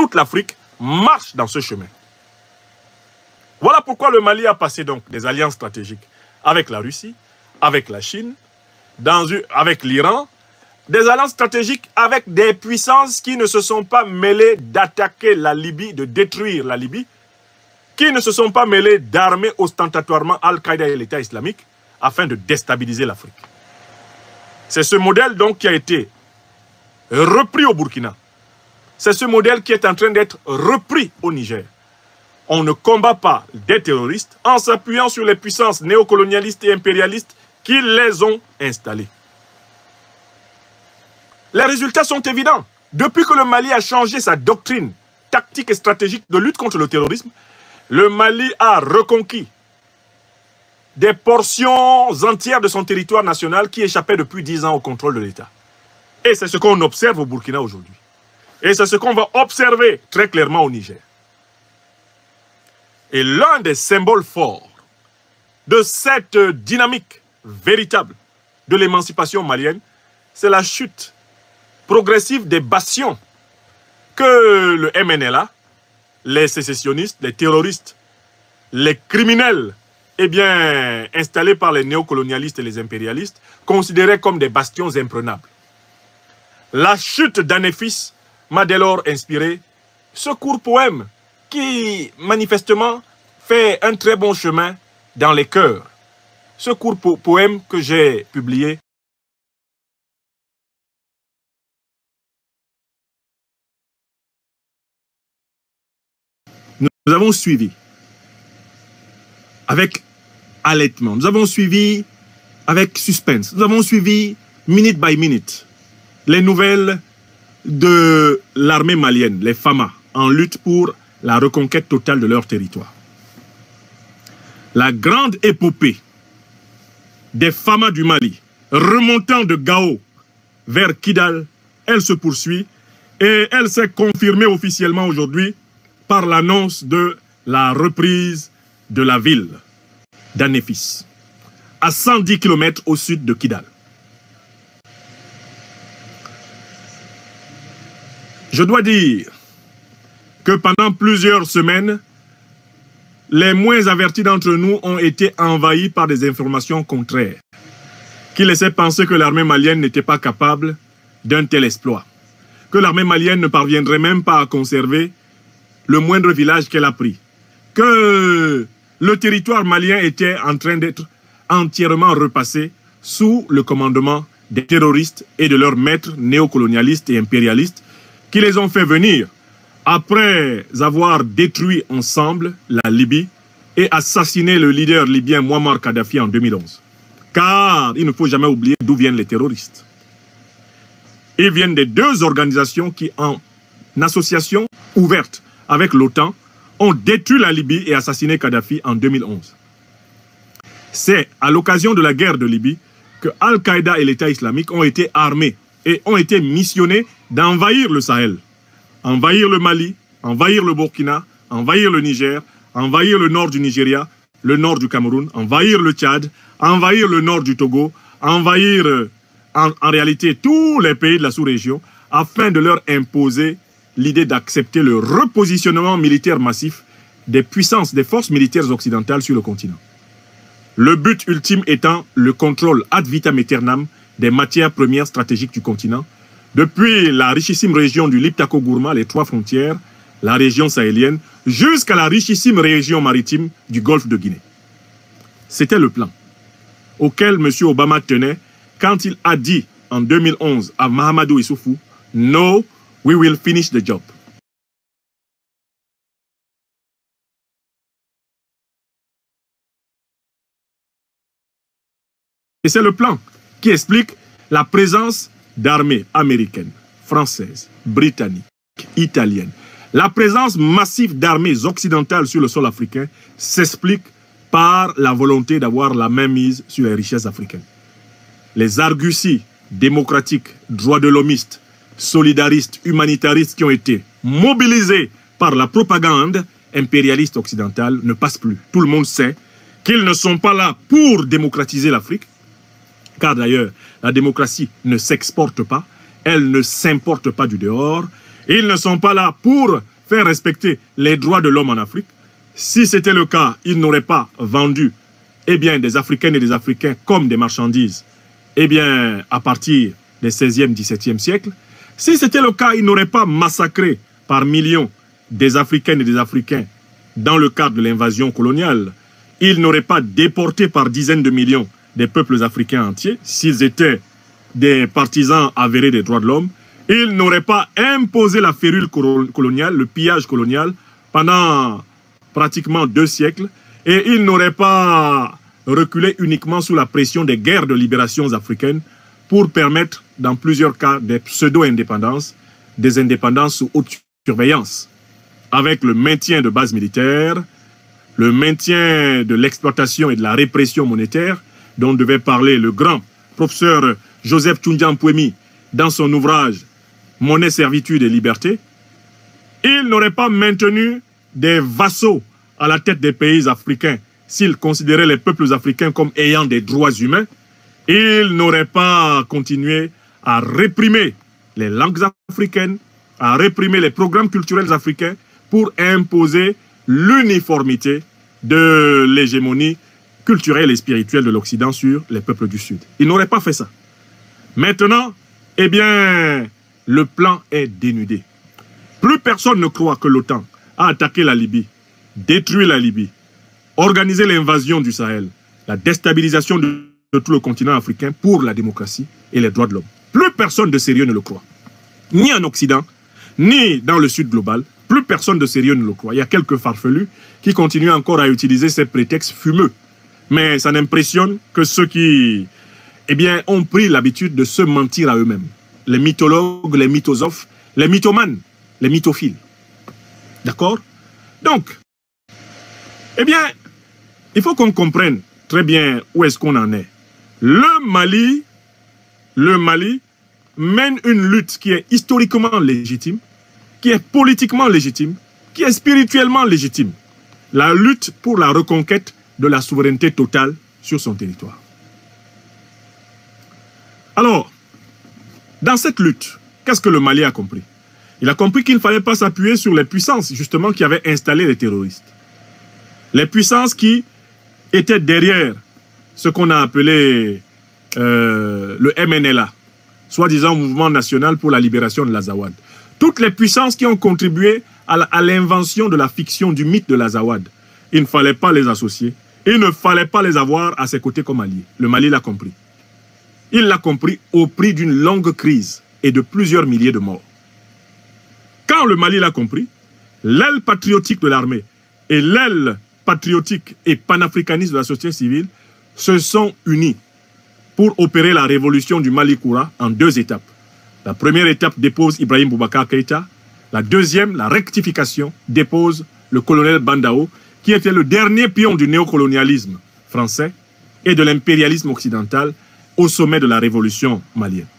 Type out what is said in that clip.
toute l'Afrique marche dans ce chemin. Voilà pourquoi le Mali a passé donc des alliances stratégiques avec la Russie, avec la Chine, avec l'Iran, des alliances stratégiques avec des puissances qui ne se sont pas mêlées d'attaquer la Libye, de détruire la Libye, qui ne se sont pas mêlées d'armer ostentatoirement Al-Qaïda et l'État islamique afin de déstabiliser l'Afrique. C'est ce modèle donc qui a été repris au Burkina. C'est ce modèle qui est en train d'être repris au Niger. On ne combat pas des terroristes en s'appuyant sur les puissances néocolonialistes et impérialistes qui les ont installés. Les résultats sont évidents. Depuis que le Mali a changé sa doctrine tactique et stratégique de lutte contre le terrorisme, le Mali a reconquis des portions entières de son territoire national qui échappaient depuis 10 ans au contrôle de l'État. Et c'est ce qu'on observe au Burkina aujourd'hui. Et c'est ce qu'on va observer très clairement au Niger. Et l'un des symboles forts de cette dynamique véritable de l'émancipation malienne, c'est la chute progressive des bastions que le MNLA, les sécessionnistes, les terroristes, les criminels, eh bien, installés par les néocolonialistes et les impérialistes, considéraient comme des bastions imprenables. La chute d'Anéfis m'a dès lors inspiré ce court poème qui, manifestement, fait un très bon chemin dans les cœurs. Ce court poème que j'ai publié. Nous avons suivi avec allaitement, nous avons suivi avec suspense, nous avons suivi minute by minute les nouvelles de l'armée malienne, les FAMA, en lutte pour la reconquête totale de leur territoire. La grande épopée des FAMA du Mali, remontant de Gao vers Kidal, elle se poursuit et elle s'est confirmée officiellement aujourd'hui par l'annonce de la reprise de la ville d'Anéfis, à 110 km au sud de Kidal. Je dois dire que pendant plusieurs semaines, les moins avertis d'entre nous ont été envahis par des informations contraires, qui laissaient penser que l'armée malienne n'était pas capable d'un tel exploit, que l'armée malienne ne parviendrait même pas à conserver le moindre village qu'elle a pris, que le territoire malien était en train d'être entièrement repassé sous le commandement des terroristes et de leurs maîtres néocolonialistes et impérialistes qui les ont fait venir après avoir détruit ensemble la Libye et assassiné le leader libyen Muammar Kadhafi en 2011. Car il ne faut jamais oublier d'où viennent les terroristes. Ils viennent des deux organisations qui, en association ouverte avec l'OTAN, ont détruit la Libye et assassiné Kadhafi en 2011. C'est à l'occasion de la guerre de Libye que Al-Qaïda et l'État islamique ont été armés et ont été missionnés d'envahir le Sahel, envahir le Mali, envahir le Burkina, envahir le Niger, envahir le nord du Nigeria, le nord du Cameroun, envahir le Tchad, envahir le nord du Togo, envahir en réalité tous les pays de la sous-région afin de leur imposer l'idée d'accepter le repositionnement militaire massif des puissances, des forces militaires occidentales sur le continent. Le but ultime étant le contrôle ad vitam aeternam des matières premières stratégiques du continent, depuis la richissime région du Liptako-Gourma, les trois frontières, la région sahélienne, jusqu'à la richissime région maritime du golfe de Guinée. C'était le plan auquel M. Obama tenait quand il a dit en 2011 à Mahamadou Issoufou, « No, we will finish the job ». Et c'est le plan qui explique la présence d'armées américaines, françaises, britanniques, italiennes. La présence massive d'armées occidentales sur le sol africain s'explique par la volonté d'avoir la main mise sur les richesses africaines. Les arguties démocratiques, droits de l'homiste, solidaristes, humanitaristes qui ont été mobilisés par la propagande impérialiste occidentale ne passent plus. Tout le monde sait qu'ils ne sont pas là pour démocratiser l'Afrique, car d'ailleurs, la démocratie ne s'exporte pas, elle ne s'importe pas du dehors. Ils ne sont pas là pour faire respecter les droits de l'homme en Afrique. Si c'était le cas, ils n'auraient pas vendu des Africaines et des Africains comme des marchandises à partir des 16e, 17e siècles. Si c'était le cas, ils n'auraient pas massacré par millions des Africaines et des Africains dans le cadre de l'invasion coloniale. Ils n'auraient pas déporté par dizaines de millions des peuples africains entiers s'ils étaient des partisans avérés des droits de l'homme. Ils n'auraient pas imposé la férule coloniale, le pillage colonial, pendant pratiquement 2 siècles. Et ils n'auraient pas reculé uniquement sous la pression des guerres de libération africaines pour permettre, dans plusieurs cas, des pseudo-indépendances, des indépendances sous haute surveillance, avec le maintien de bases militaires, le maintien de l'exploitation et de la répression monétaire, dont devait parler le grand professeur Joseph Tchoundian-Pouemi dans son ouvrage « Monnaie, servitude et liberté ». Il n'aurait pas maintenu des vassaux à la tête des pays africains s'il considérait les peuples africains comme ayant des droits humains. Il n'aurait pas continué à réprimer les langues africaines, à réprimer les programmes culturels africains pour imposer l'uniformité de l'hégémonie culturelle et spirituelle de l'Occident sur les peuples du Sud. Il n'aurait pas fait ça. Maintenant, le plan est dénudé. Plus personne ne croit que l'OTAN a attaqué la Libye, détruit la Libye, organisé l'invasion du Sahel, la déstabilisation de tout le continent africain pour la démocratie et les droits de l'homme. Plus personne de sérieux ne le croit. Ni en Occident, ni dans le Sud global, plus personne de sérieux ne le croit. Il y a quelques farfelus qui continuent encore à utiliser ces prétextes fumeux. Mais ça n'impressionne que ceux qui ont pris l'habitude de se mentir à eux-mêmes. Les mythologues, les mythosophes, les mythomanes, les mythophiles. D'accord? Donc, il faut qu'on comprenne très bien où est-ce qu'on en est. Le Mali mène une lutte qui est historiquement légitime, qui est politiquement légitime, qui est spirituellement légitime. La lutte pour la reconquête de la souveraineté totale sur son territoire. Alors, dans cette lutte, qu'est-ce que le Mali a compris? Il a compris qu'il ne fallait pas s'appuyer sur les puissances, justement, qui avaient installé les terroristes. Les puissances qui étaient derrière ce qu'on a appelé le MNLA, soi-disant Mouvement National pour la Libération de l'Azawad. Toutes les puissances qui ont contribué à l'invention de la fiction du mythe de l'Azawad. Il ne fallait pas les associer. Il ne fallait pas les avoir à ses côtés comme alliés. Le Mali l'a compris. Il l'a compris au prix d'une longue crise et de plusieurs milliers de morts. Quand le Mali l'a compris, l'aile patriotique de l'armée et l'aile patriotique et panafricaniste de la société civile se sont unis pour opérer la révolution du Mali Koura en 2 étapes. La première étape dépose Ibrahim Boubacar Keïta. La deuxième, la rectification, dépose le colonel Bandao, qui était le dernier pion du néocolonialisme français et de l'impérialisme occidental au sommet de la révolution malienne.